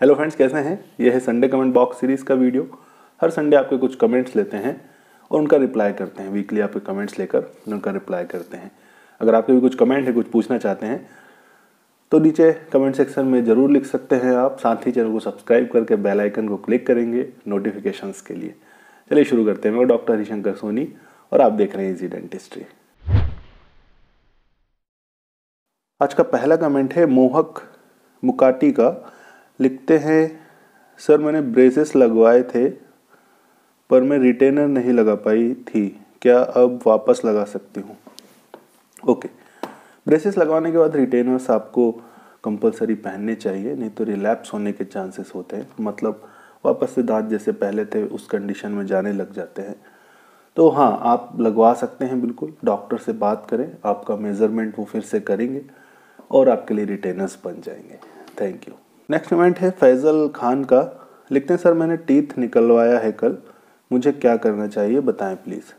Hello friends, कैसे हैं? यह है संडे कमेंट बॉक्स सीरीज़ का वीडियो। हर संडे आपके कुछ कमेंट्स लेते हैं और उनका रिप्लाई करते हैं। वीकली आपके कमेंट्स लेकर उनका रिप्लाई करते हैं। अगर आपके भी कुछ कमेंट है, कुछ पूछना चाहते हैं तो नीचे कमेंट सेक्शन में ज़रूर लिख सकते हैं आप। साथ ही चैनल को सब्सक्राइब करके बेल आइकन को क्लिक करेंगे नोटिफिकेशंस के लिए। चलिए शुरू करते हैं। मैं डॉक्टर हरिशंकर सोनी और आप देख रहे हैं इजी डेंटिस्ट्री। आज का पहला कमेंट है मोहक मुकाटी का। लिखते हैं, सर मैंने ब्रेसेस लगवाए थे पर मैं रिटेनर नहीं लगा पाई थी, क्या अब वापस लगा सकती हूँ? ओके, ब्रेसेस लगवाने के बाद रिटेनर्स आपको कंपलसरी पहनने चाहिए, नहीं तो रिलैप्स होने के चांसेस होते हैं। मतलब वापस से दांत जैसे पहले थे उस कंडीशन में जाने लग जाते हैं। तो हाँ, आप लगवा सकते हैं बिल्कुल। डॉक्टर से बात करें, आपका मेजरमेंट वो फिर से करेंगे और आपके लिए रिटेनर्स बन जाएंगे। Thank you. नेक्स्ट कमेंट है फैजल खान का। लिखते हैं, सर मैंने टीथ निकलवाया है कल, मुझे क्या करना चाहिए बताएं प्लीज़।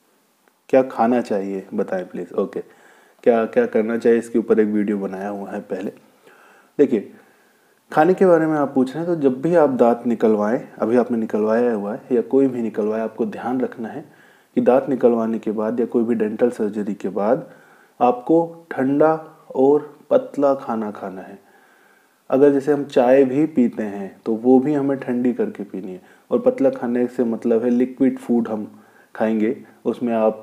क्या खाना चाहिए बताएं प्लीज़। ओके, क्या क्या करना चाहिए इसके ऊपर एक वीडियो बनाया हुआ है पहले। देखिए, खाने के बारे में आप पूछ रहे हैं तो जब भी आप दांत निकलवाएं, अभी आपने निकलवाया हुआ है या कोई भी निकलवाया, आपको ध्यान रखना है कि दांत निकलवाने के बाद या कोई भी डेंटल सर्जरी के बाद आपको ठंडा और पतला खाना खाना है। अगर जैसे हम चाय भी पीते हैं तो वो भी हमें ठंडी करके पीनी है। और पतला खाने से मतलब है लिक्विड फूड हम खाएंगे। उसमें आप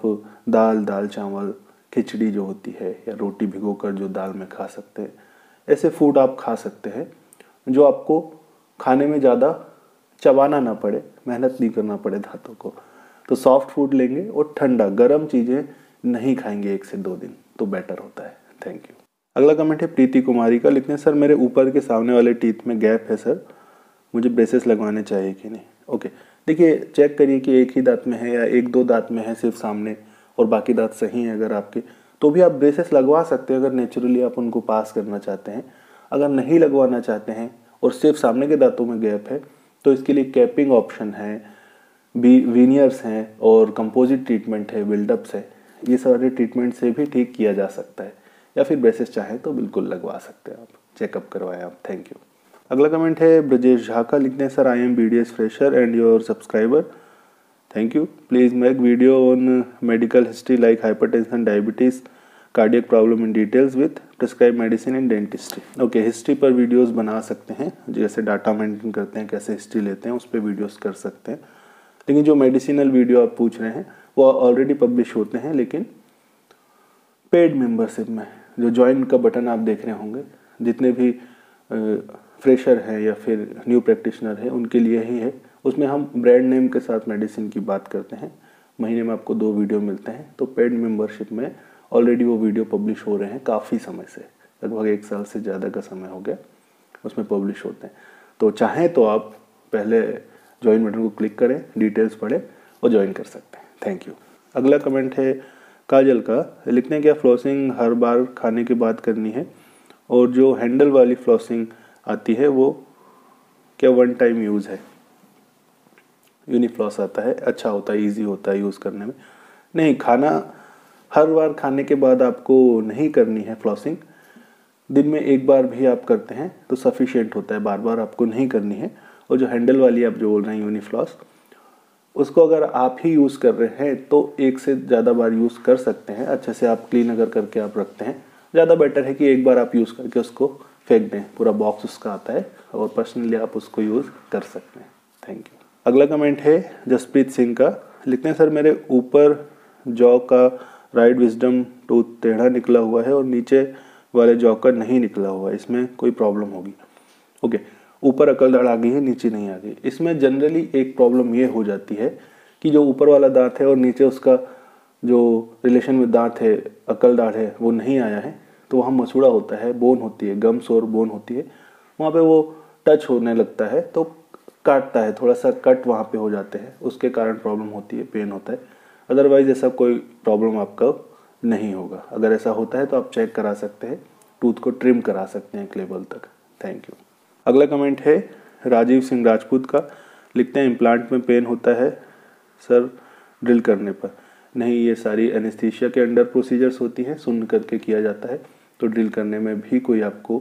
दाल चावल, खिचड़ी जो होती है या रोटी भिगोकर जो दाल में खा सकते हैं, ऐसे फूड आप खा सकते हैं जो आपको खाने में ज़्यादा चबाना ना पड़े, मेहनत नहीं करना पड़े दांतों को। तो सॉफ्ट फूड लेंगे और ठंडा गर्म चीज़ें नहीं खाएंगे 1 से 2 दिन, तो बेटर होता है। Thank you. अगला कमेंट है प्रीति कुमारी का। लिखते हैं, सर मेरे ऊपर के सामने वाले टीथ में गैप है सर, मुझे ब्रेसेस लगवाने चाहिए कि नहीं? ओके, देखिए चेक करिए कि एक ही दांत में है या 1-2 दांत में है सिर्फ सामने और बाकी दांत सही हैं अगर आपके, तो भी आप ब्रेसेस लगवा सकते हैं अगर नेचुरली आप उनको पास करना चाहते हैं। अगर नहीं लगवाना चाहते हैं और सिर्फ सामने के दांतों में गैप है तो इसके लिए कैपिंग ऑप्शन है, वीनियर्स हैं और कंपोजिट ट्रीटमेंट है, बिल्डअप्स है। ये सारे ट्रीटमेंट से भी ठीक किया जा सकता है। या फिर ब्रेसेस चाहें तो बिल्कुल लगवा सकते हैं आप, चेकअप करवाएं आप। Thank you. अगला कमेंट है ब्रजेश झा का। लिखते हैं, sir I am BDS fresher and your subscriber, thank you, please make video on medical history like hypertension, diabetes, cardiac problem in details with prescribe medicine in dentistry. Okay, history पर videos बना सकते हैं, जैसे data maintain करते हैं, कैसे history लेते हैं, उस पर वीडियोस कर सकते हैं। लेकिन जो मेडिसिनल वीडियो आप पूछ रहे हैं वो ऑलरेडी पब्लिश होते हैं, लेकिन पेड मेंबरशिप में। जो ज्वाइन का बटन आप देख रहे होंगे, जितने भी फ्रेशर हैं या फिर न्यू प्रैक्टिशनर हैं उनके लिए ही है। उसमें हम ब्रांड नेम के साथ मेडिसिन की बात करते हैं। महीने में आपको 2 वीडियो मिलते हैं। तो पेड मेंबरशिप में ऑलरेडी वो वीडियो पब्लिश हो रहे हैं काफ़ी समय से, लगभग 1 साल से ज़्यादा का समय हो गया उसमें पब्लिश होते हैं। तो चाहें तो आप पहले ज्वाइन बटन को क्लिक करें, डिटेल्स पढ़ें और ज्वाइन कर सकते हैं। Thank you. अगला कमेंट है काजल का। लिखते हैं, क्या फ्लॉसिंग हर बार खाने के बाद करनी है और जो हैंडल वाली फ्लॉसिंग आती है वो क्या वन टाइम यूज़ है? यूनिफ्लॉस आता है, अच्छा होता है, इजी होता है यूज़ करने में। नहीं, खाना हर बार खाने के बाद आपको नहीं करनी है फ्लॉसिंग। दिन में 1 बार भी आप करते हैं तो सफिशिएंट होता है, बार बार आपको नहीं करनी है। और जो हैंडल वाली आप जो बोल रहे हैं यूनिफ्लॉस, उसको अगर आप ही यूज़ कर रहे हैं तो 1 से ज़्यादा बार यूज़ कर सकते हैं। अच्छे से आप क्लीन अगर करके आप रखते हैं, ज़्यादा बेटर है कि 1 बार आप यूज़ करके उसको फेंक दें। पूरा बॉक्स उसका आता है और पर्सनली आप उसको यूज़ कर सकते हैं। Thank you. अगला कमेंट है जसप्रीत सिंह का। लिखते हैं, सर मेरे ऊपर जॉ का राइट विजडम टूथ टेढ़ा निकला हुआ है और नीचे वाले जॉ का नहीं निकला हुआ है, इसमें कोई प्रॉब्लम होगी? ओके, ऊपर अकल दाढ़ आ गई है, नीचे नहीं आ गई। इसमें जनरली एक प्रॉब्लम ये हो जाती है कि जो ऊपर वाला दांत है और नीचे उसका जो रिलेशन में दांत है, अकल दाढ़ है, वो नहीं आया है, तो वहाँ मसूड़ा होता है, बोन होती है, गम्स और बोन होती है, वहाँ पे वो टच होने लगता है तो काटता है, थोड़ा सा कट वहाँ पे हो जाते हैं, उसके कारण प्रॉब्लम होती है, पेन होता है। अदरवाइज ऐसा कोई प्रॉब्लम आपका नहीं होगा। अगर ऐसा होता है तो आप चेक करा सकते हैं, टूथ को ट्रिम करा सकते हैं एक लेवल तक। Thank you. अगला कमेंट है राजीव सिंह राजपूत का। लिखते हैं, इम्प्लांट में पेन होता है सर ड्रिल करने पर? नहीं, ये सारी एनेस्थीसिया के अंडर प्रोसीजर्स होती हैं, सुन करके किया जाता है, तो ड्रिल करने में भी कोई आपको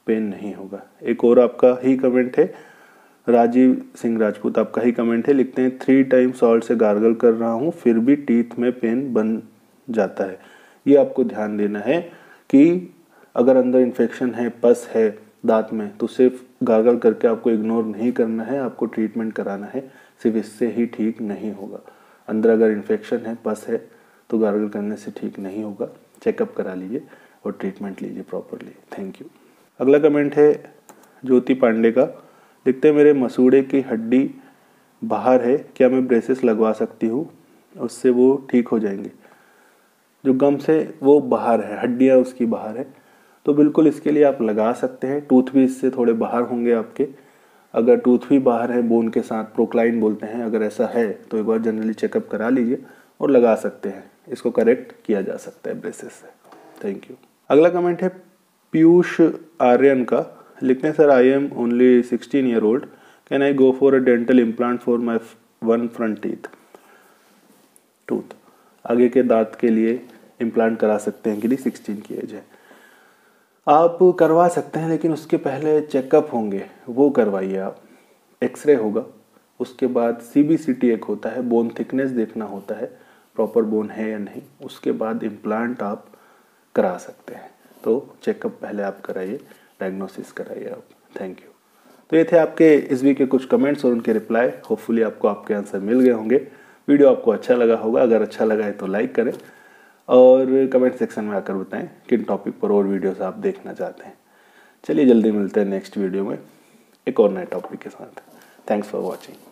पेन नहीं होगा। एक और आपका ही कमेंट है, राजीव सिंह राजपूत आपका ही कमेंट है, लिखते हैं 3 टाइम सॉल्ट से गार्गल कर रहा हूँ फिर भी टीथ में पेन बन जाता है। ये आपको ध्यान देना है कि अगर अंदर इन्फेक्शन है, पस है दांत में, तो सिर्फ गार्गल करके आपको इग्नोर नहीं करना है, आपको ट्रीटमेंट कराना है। सिर्फ इससे ही ठीक नहीं होगा। अंदर अगर इन्फेक्शन है, पस है, तो गार्गल करने से ठीक नहीं होगा। चेकअप करा लीजिए और ट्रीटमेंट लीजिए प्रॉपरली। Thank you. अगला कमेंट है ज्योति पांडे का, लिखते हैं मेरे मसूड़े की हड्डी बाहर है, क्या मैं ब्रेसेस लगवा सकती हूँ, उससे वो ठीक हो जाएंगे। जो गम से वो बाहर है, हड्डियाँ उसकी बाहर है, तो बिल्कुल इसके लिए आप लगा सकते हैं। टूथ भी इससे थोड़े बाहर होंगे आपके। अगर टूथ भी बाहर है बोन के साथ, प्रोक्लाइन बोलते हैं, अगर ऐसा है तो एक बार जनरली चेकअप करा लीजिए और लगा सकते हैं। इसको करेक्ट किया जा सकता है ब्रेसेस से। Thank you. अगला कमेंट है पीयूष आर्यन का, लिखते हैं sir I am only 16 year old, can I go for a dental implant for my 1 front tooth. आगे के दांत के लिए इम्प्लांट करा सकते हैं कि नहीं, 16 की एज है। आप करवा सकते हैं, लेकिन उसके पहले चेकअप होंगे, वो करवाइए आप। एक्सरे होगा, उसके बाद CBCT एक होता है, बोन थिकनेस देखना होता है, प्रॉपर बोन है या नहीं, उसके बाद इम्प्लांट आप करा सकते हैं। तो चेकअप पहले आप कराइए, डायग्नोसिस कराइए आप। Thank you. तो ये थे आपके इस वीक के कुछ कमेंट्स और उनके रिप्लाई। होपफुली आपको आपके आंसर मिल गए होंगे। वीडियो आपको अच्छा लगा होगा, अगर अच्छा लगा है तो लाइक करें और कमेंट सेक्शन में आकर बताएं किन टॉपिक पर और वीडियोस आप देखना चाहते हैं। चलिए जल्दी मिलते हैं नेक्स्ट वीडियो में एक और नए टॉपिक के साथ। Thanks for watching.